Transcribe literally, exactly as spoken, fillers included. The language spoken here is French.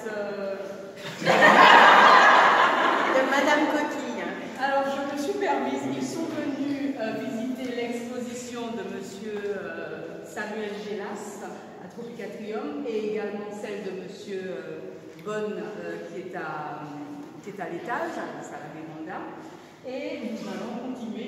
euh, de Madame Coquille. Alors, je me suis permise, ils sont venus euh, visiter l'exposition de Monsieur euh, Samuel Gélas à Tropicatrium et également celle de Monsieur euh, Bonne euh, qui est à, qui est à l'étage, à la salle Véranda. Et nous allons continuer